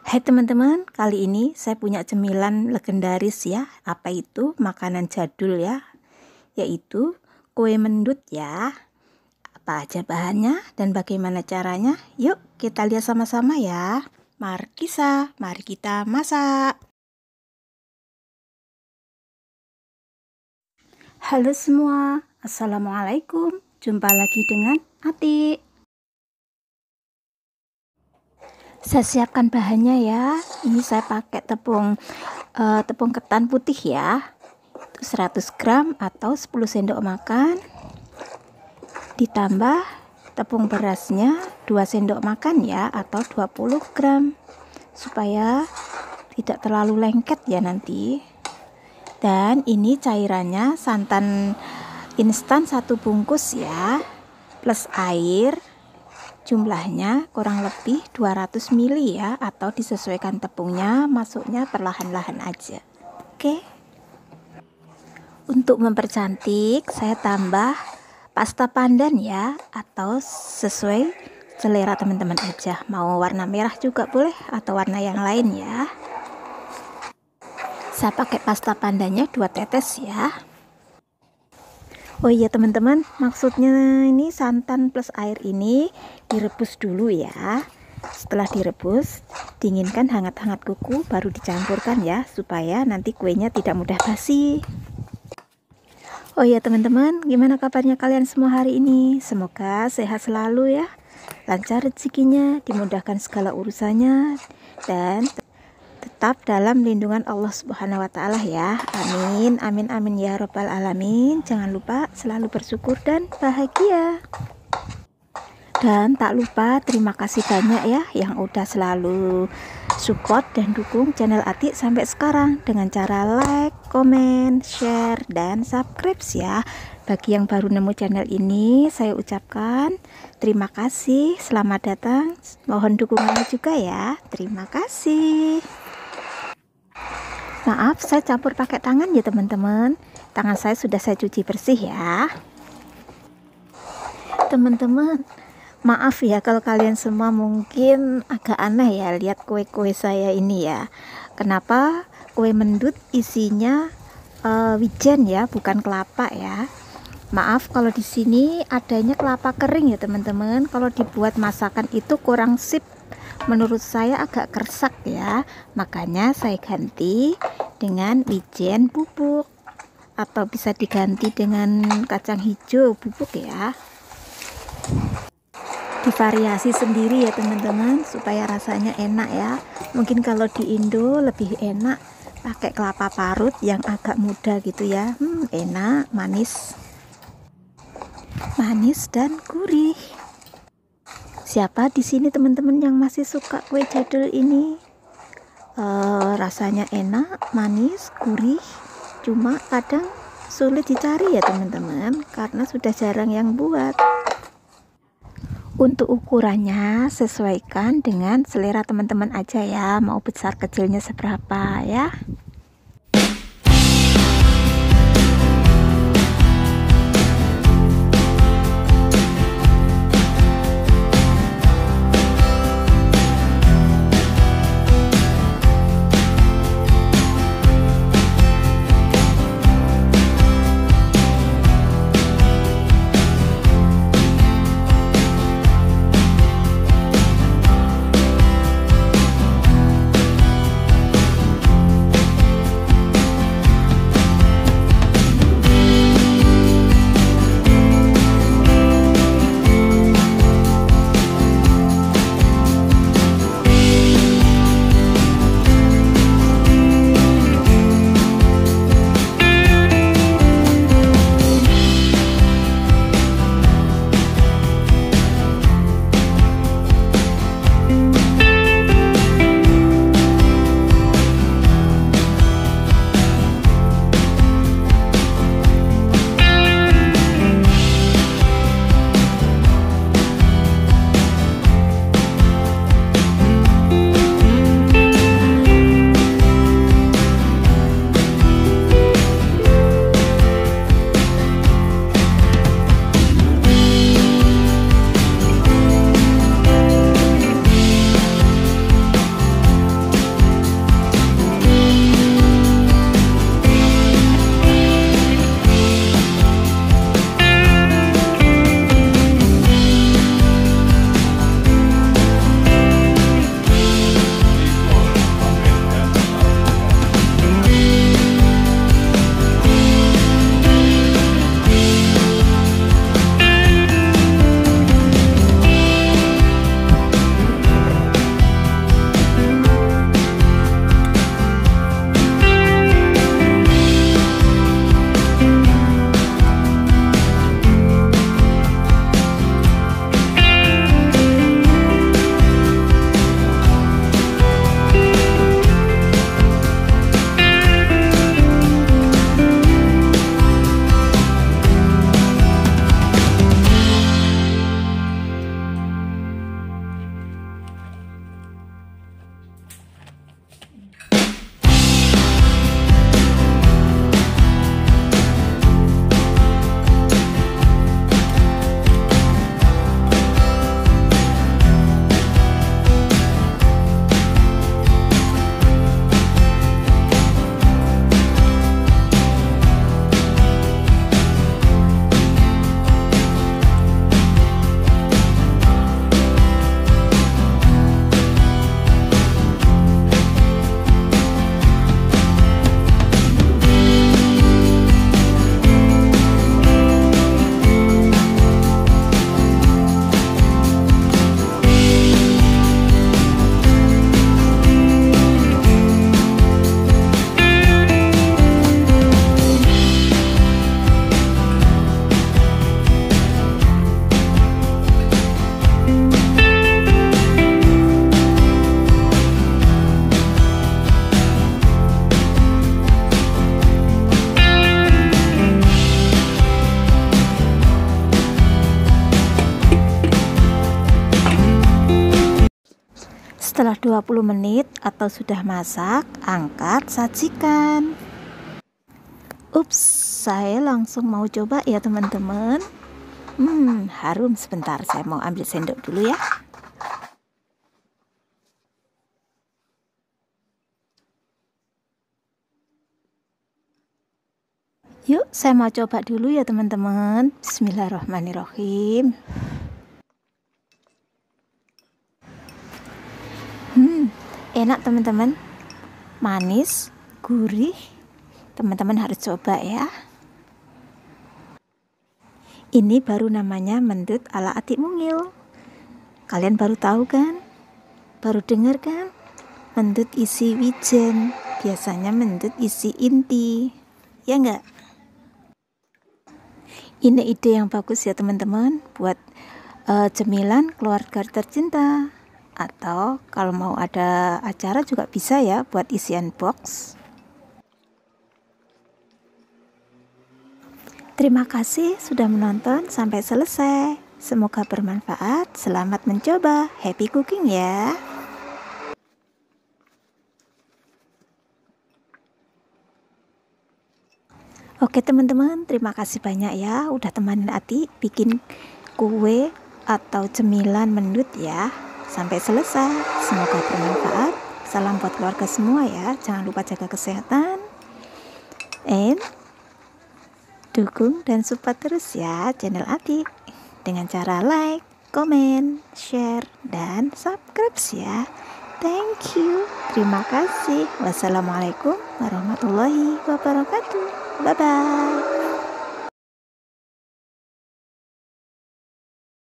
Hai teman-teman, kali ini saya punya cemilan legendaris ya. Apa itu? Makanan jadul ya, yaitu kue mendut ya. Apa aja bahannya dan bagaimana caranya? Yuk kita lihat sama-sama ya. Mari kita masak. Halo semua, Assalamualaikum. Jumpa lagi dengan Ati. Saya siapkan bahannya ya. Ini saya pakai tepung ketan putih ya. 100 gram atau 10 sendok makan. Ditambah tepung berasnya 2 sendok makan ya, atau 20 gram. Supaya tidak terlalu lengket ya nanti. Dan ini cairannya santan instan 1 bungkus ya, plus air. Jumlahnya kurang lebih 200 ml ya, atau disesuaikan tepungnya, masuknya perlahan-lahan aja. Oke. Untuk mempercantik, saya tambah pasta pandan ya, atau sesuai selera teman-teman aja. Mau warna merah juga boleh, atau warna yang lain ya. Saya pakai pasta pandannya 2 tetes ya. Oh iya teman-teman, maksudnya ini santan plus air ini direbus dulu ya. Setelah direbus, dinginkan hangat-hangat kuku, baru dicampurkan ya, supaya nanti kuenya tidak mudah basi. Oh iya teman-teman, gimana kabarnya kalian semua hari ini? Semoga sehat selalu ya, lancar rezekinya, dimudahkan segala urusannya, dan tetap dalam lindungan Allah Subhanahu wa Ta'ala ya. Amin, amin, amin ya Rabbal Alamin. Jangan lupa selalu bersyukur dan bahagia. Dan tak lupa terima kasih banyak ya yang udah selalu support dan dukung channel Ati sampai sekarang dengan cara like, komen, share, dan subscribe ya. Bagi yang baru nemu channel ini, saya ucapkan terima kasih, selamat datang. Mohon dukungannya juga ya. Terima kasih. Maaf, saya campur pakai tangan ya teman-teman. Tangan saya sudah saya cuci bersih ya. Teman-teman, maaf ya kalau kalian semua mungkin agak aneh ya lihat kue-kue saya ini ya. Kenapa kue mendut isinya wijen ya, bukan kelapa ya. Maaf kalau di sini adanya kelapa kering ya teman-teman. Kalau dibuat masakan itu kurang sip. Menurut saya agak kersak ya, makanya saya ganti dengan wijen bubuk, atau bisa diganti dengan kacang hijau bubuk ya. Divariasi sendiri ya teman-teman, supaya rasanya enak ya. Mungkin kalau di Indo lebih enak pakai kelapa parut yang agak muda gitu ya. Enak, manis dan gurih. Siapa di sini teman-teman yang masih suka kue jadul ini? Rasanya enak, manis, gurih. Cuma kadang sulit dicari ya teman-teman, karena sudah jarang yang buat. Untuk ukurannya sesuaikan dengan selera teman-teman aja ya. Mau besar kecilnya seberapa ya. Setelah 20 menit atau sudah masak, angkat, sajikan. Ups, saya langsung mau coba ya teman-teman. Harum. Sebentar, saya mau ambil sendok dulu ya. Yuk, saya mau coba dulu ya teman-teman. Bismillahirrahmanirrahim. Enak teman-teman. Manis, gurih. Teman-teman harus coba ya. Ini baru namanya mendut ala Atik Mungil. Kalian baru tahu kan? Baru dengar kan? Mendut isi wijen. Biasanya mendut isi inti. Ya enggak? Ini ide yang bagus ya teman-teman, buat cemilan keluarga tercinta, atau kalau mau ada acara juga bisa ya buat isian box. Terima kasih sudah menonton sampai selesai. Semoga bermanfaat. Selamat mencoba. Happy cooking ya. Oke teman-teman, terima kasih banyak ya udah temanin Ati bikin kue atau cemilan mendut ya sampai selesai. Semoga bermanfaat. Salam buat keluarga semua ya. Jangan lupa jaga kesehatan, and dukung dan support terus ya channel Ati dengan cara like, komen, share, dan subscribe ya. Thank you. Terima kasih. Wassalamualaikum warahmatullahi wabarakatuh. Bye-bye.